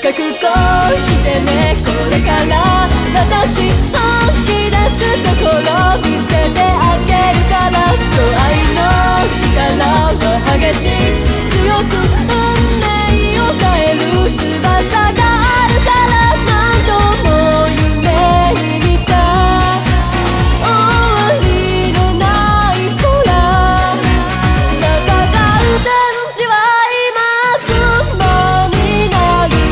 覚悟してね、これから私本気出すところ見せてあげるから。そう、愛の力は激しい、強く運命を変える翼があるから。何度も夢に見た終わりのない空、戦う天使は今雲になる。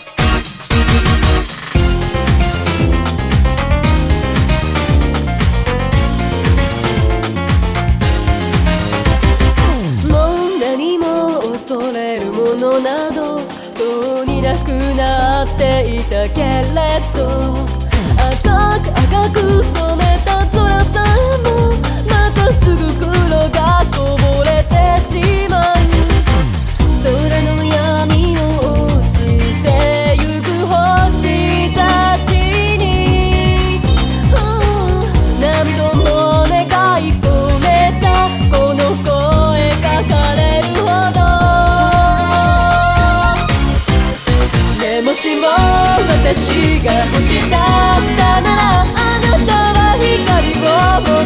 もう何も恐れるものなどとうになくなっていたけれど、赤く赤く染めた空さえもまたすぐ黒がこぼれてしまう。空の闇を落ちてゆく星たちに、何度も願い込めたこの声が枯れるほど。もしも私が星だったなら、あなたは光を